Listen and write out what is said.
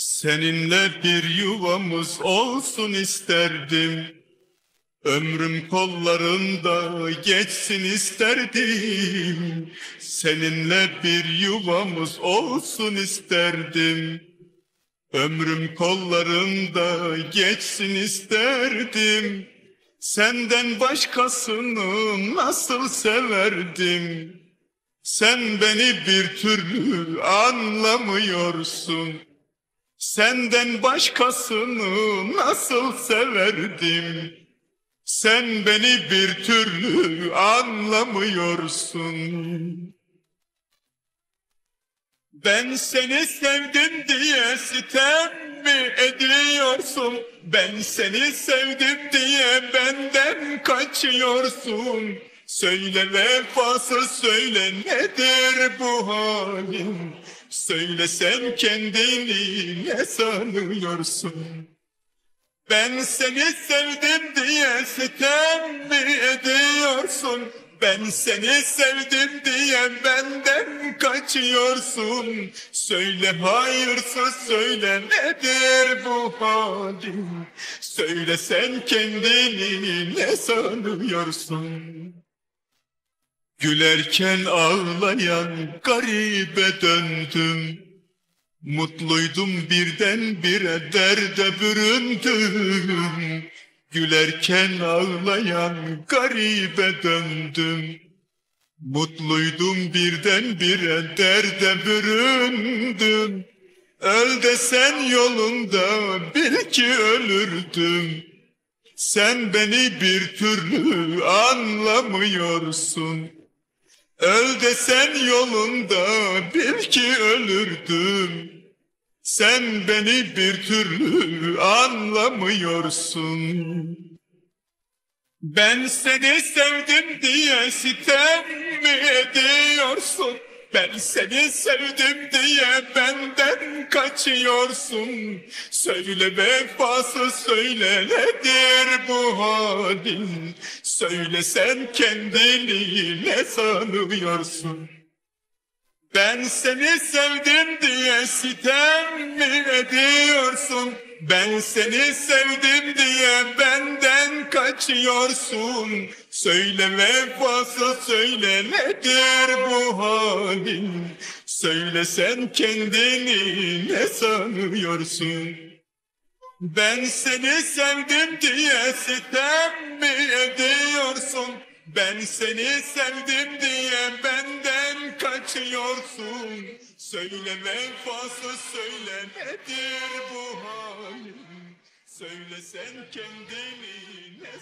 Seninle bir yuvamız olsun isterdim. Ömrüm kollarında geçsin isterdim. Seninle bir yuvamız olsun isterdim. Ömrüm kollarında geçsin isterdim. Senden başkasını nasıl severdim? Sen beni bir türlü anlamıyorsun. Senden başkasını nasıl severdim? Sen beni bir türlü anlamıyorsun. Ben seni sevdim diye sitem mi ediyorsun? Ben seni sevdim diye benden kaçıyorsun. Söyle vefasız söyle, nedir bu halin? Söyle sen kendini ne sanıyorsun? Ben seni sevdim diye sitem mi ediyorsun? Ben seni sevdim diye benden kaçıyorsun. Söyle hayırsız söyle, nedir bu halin? Söyle sen kendini ne sanıyorsun? Gülerken ağlayan garibe döndüm. Mutluydum birdenbire derde büründüm. Gülerken ağlayan garibe döndüm. Mutluydum birdenbire derde büründüm. Öl desen yolunda bil ki ölürdüm. Sen beni bir türlü anlamıyorsun. Öl desen yolunda bil ki ölürdüm. Sen beni bir türlü anlamıyorsun. Ben seni sevdim diye sitem mi ediyorsun? Ben seni sevdim diye benden kaçıyorsun. Söyle vefasız söyle, nedir bu halin? Söyle sen kendini ne sanıyorsun? Ben seni sevdim diye sitem mi ediyorsun? Ben seni sevdim diye benden kaçıyorsun. Söyle vefasız söyle, nedir bu halin? Söyle sen kendini ne sanıyorsun? Ben seni sevdim diye sitem mi ediyorsun? Ben seni sevdim diye benden kaçıyorsun. Söyle vefasız söyle, nedir bu halin? Söyle sen kendini ne